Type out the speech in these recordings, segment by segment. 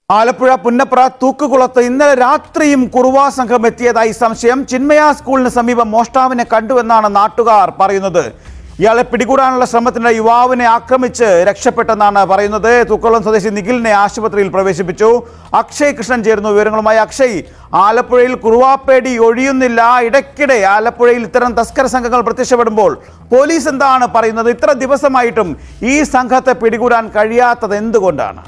ആലപ്പുഴ പുന്നപ്ര തൂക്കുകുളത്ത് ഇന്നലെ രാത്രിയും കുറുവാ സംഘം എത്തിയതായി സംശയം. ചിന്മയ സ്കൂളിന് സമീപം മോഷ്ടാവിനെ കണ്ടുവെന്നാണ് നാട്ടുകാർ പറയുന്നത്. ഇയാളെ പിടികൂടാനുള്ള ശ്രമത്തിനിടെ യുവാവിനെ ആക്രമിച്ച് രക്ഷപ്പെട്ടെന്നാണ് പറയുന്നത്. തൂക്കുകുളം സ്വദേശി നിഖിലിനെ ആശുപത്രിയിൽ പ്രവേശിപ്പിച്ചു. അക്ഷയ് കൃഷ്ണൻ ചേരുന്നു വിവരങ്ങളുമായി. അക്ഷയ്, ആലപ്പുഴയിൽ കുറുവാപ്പേടി ഒഴിയുന്നില്ല. ഇടയ്ക്കിടെ ആലപ്പുഴയിൽ ഇത്തരം തസ്കര സംഘങ്ങൾ പ്രത്യക്ഷപ്പെടുമ്പോൾ പോലീസ് എന്താണ് പറയുന്നത്? ഇത്ര ദിവസമായിട്ടും ഈ സംഘത്തെ പിടികൂടാൻ കഴിയാത്തത് എന്തുകൊണ്ടാണ്?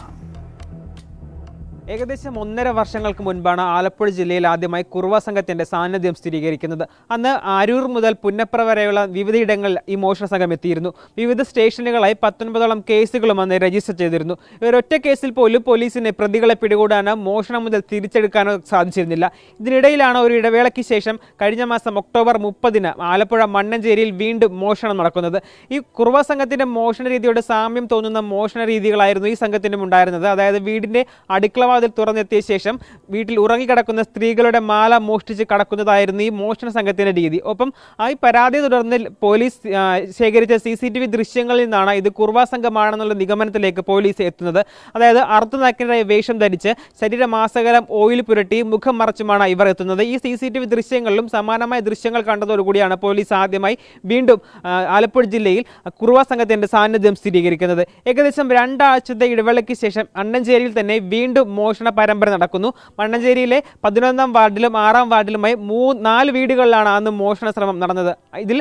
ഏകദേശം 1.5 വർഷങ്ങൾക്ക് മുൻപാണ് ആലപ്പുഴ ജില്ലയിൽ ആദ്യമായി കുറുവ സംഘത്തിന്റെ സാന്നിധ്യം സ്ഥിരീകരിക്കുന്നത്. അന്ന് അരൂർ മുതൽ പുന്നപ്ര വരെയുള്ള വിവിധയിടങ്ങളിൽ ഈ മോഷണ സംഘം എത്തിയിരുന്നു. വിവിധ സ്റ്റേഷനുകളായി 19ഓളം കേസുകളും അന്ന് രജിസ്റ്റർ ചെയ്തിരുന്നു. ഇവരൊറ്റ കേസിൽ പോലും പോലീസിന് പ്രതികളെ പിടികൂടാനോ മോഷണം മുതൽ തിരിച്ചെടുക്കാനോ സാധിച്ചിരുന്നില്ല. ഇതിനിടയിലാണ് ഒരു ഇടവേളയ്ക്ക് ശേഷം കഴിഞ്ഞ മാസം ഒക്ടോബർ 30-ന് ആലപ്പുഴ മണ്ണഞ്ചേരിയിൽ വീണ്ടും മോഷണം നടക്കുന്നത്. ഈ കുറുവ സംഘത്തിന്റെ മോഷണ രീതിയോട് സാമ്യം തോന്നുന്ന മോഷണ രീതികളായിരുന്നു ഈ സംഘത്തിനും ഉണ്ടായിരുന്നത്. അതായത് വീടിന്റെ അടുക്കള തുറന്നെത്തിയ ശേഷം വീട്ടിൽ ഉറങ്ങിക്കിടക്കുന്ന സ്ത്രീകളുടെ മാല മോഷ്ടിച്ച് കടക്കുന്നതായിരുന്നു ഈ മോഷണ സംഘത്തിന്റെ രീതി. ഒപ്പം ഈ പരാതിയെ തുടർന്ന് പോലീസ് ശേഖരിച്ച CCTV ദൃശ്യങ്ങളിൽ നിന്നാണ് ഇത് കുറുവ സംഘമാണെന്നുള്ള നിഗമനത്തിലേക്ക് പോലീസ് എത്തുന്നത്. അതായത് അർദ്ധനഗ്നരായ വേഷം ധരിച്ച് ശരീരമാസകലം ഓയിൽ പുരട്ടി മുഖം മറച്ചുമാണ് ഇവർ എത്തുന്നത്. ഈ CCTV ദൃശ്യങ്ങളിലും സമാനമായ ദൃശ്യങ്ങൾ കണ്ടതോടുകൂടിയാണ് പോലീസ് ആദ്യമായി വീണ്ടും ആലപ്പുഴ ജില്ലയിൽ കുറുവ സംഘത്തിന്റെ സാന്നിധ്യം സ്ഥിരീകരിക്കുന്നത്. ഏകദേശം 2 ആഴ്ചത്തെ ഇടവേളയ്ക്ക് ശേഷം മണ്ണഞ്ചേരിയിൽ തന്നെ വീണ്ടും മോഷണ പരമ്പര നടക്കുന്നു. മണ്ണഞ്ചേരിയിലെ 11-ാം വാർഡിലും 6-ാം വാർഡിലുമായി 4 വീടുകളിലാണ് അന്ന് മോഷണ ശ്രമം നടന്നത്. ഇതിൽ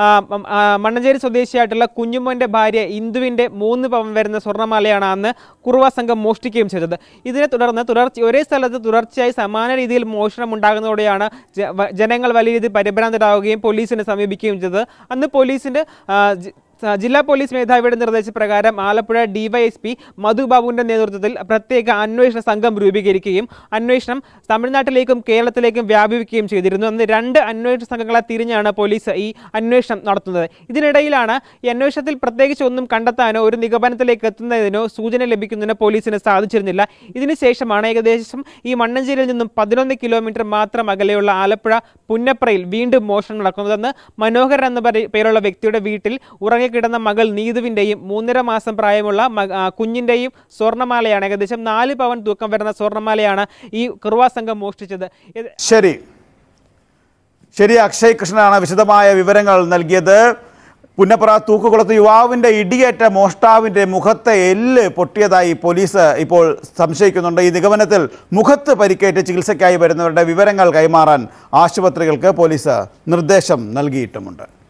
മണ്ണഞ്ചേരി സ്വദേശിയായിട്ടുള്ള കുഞ്ഞുമോന്റെ ഭാര്യ ഇന്ദുവിന്റെ 3 പവൻ വരുന്ന സ്വർണ്ണമാലയാണ് അന്ന് കുറുവ സംഘം മോഷ്ടിക്കുകയും ചെയ്തത്. ഇതിനെ തുടർന്ന് ഒരേ സ്ഥലത്ത് തുടർച്ചയായി സമാന രീതിയിൽ മോഷണം ഉണ്ടാകുന്നതോടെയാണ് ജനങ്ങൾ വലിയ രീതിയിൽ പരിഭ്രാന്തരാകുകയും പോലീസിനെ സമീപിക്കുകയും ചെയ്തത്. അന്ന് പോലീസിന്റെ ജില്ലാ പോലീസ് മേധാവിയുടെ നിർദ്ദേശപ്രകാരം ആലപ്പുഴ DYSP മധുബാബുവിന്റെ നേതൃത്വത്തിൽ പ്രത്യേക അന്വേഷണ സംഘം രൂപീകരിക്കുകയും അന്വേഷണം തമിഴ്നാട്ടിലേക്കും കേരളത്തിലേക്കും വ്യാപിപ്പിക്കുകയും ചെയ്തിരുന്നു. അന്ന് 2 അന്വേഷണ സംഘങ്ങളെ തിരിഞ്ഞാണ് പോലീസ് ഈ അന്വേഷണം നടത്തുന്നത്. ഇതിനിടയിലാണ് ഈ അന്വേഷണത്തിൽ പ്രത്യേകിച്ച് ഒന്നും കണ്ടെത്താനോ ഒരു നിഗമനത്തിലേക്ക് എത്തുന്നതിനോ സൂചന ലഭിക്കുന്നതിനോ പോലീസിന് സാധിച്ചിരുന്നില്ല. ഇതിനുശേഷമാണ് ഏകദേശം ഈ മണ്ണഞ്ചേരിയിൽ നിന്നും 11 കിലോമീറ്റർ മാത്രം അകലെയുള്ള ആലപ്പുഴ പുന്നപ്രയിൽ വീണ്ടും മോഷണം നടക്കുന്നതെന്ന് മനോഹരൻ എന്ന പേരുള്ള വ്യക്തിയുടെ വീട്ടിൽ കിടന്ന മകൾ നീതുവിന്റെയും 3.5 മാസം പ്രായമുള്ള കുഞ്ഞിന്റെയും സ്വർണ്ണമാലയാണ്, ഏകദേശം 4 പവൻ തൂക്കം വരുന്ന സ്വർണ്ണമാലയാണ് ഈ കുറുവ സംഘം മോഷ്ടിച്ചത്. ശരി, അക്ഷയ് കൃഷ്ണനാണ് വിശദമായ വിവരങ്ങൾ നൽകിയത്. പുന്നപ്ര തൂക്കുകുളത്ത് യുവാവിന്റെ ഇടിയേറ്റ മോഷ്ടാവിന്റെ മുഖത്തെ എല്ല് പൊട്ടിയതായി പോലീസ് ഇപ്പോൾ സംശയിക്കുന്നുണ്ട്. ഈ നിഗമനത്തിൽ മുഖത്ത് പരിക്കേറ്റ് ചികിത്സയ്ക്കായി വരുന്നവരുടെ വിവരങ്ങൾ കൈമാറാൻ ആശുപത്രികൾക്ക് പോലീസ് നിർദ്ദേശം നൽകിയിട്ടുമുണ്ട്.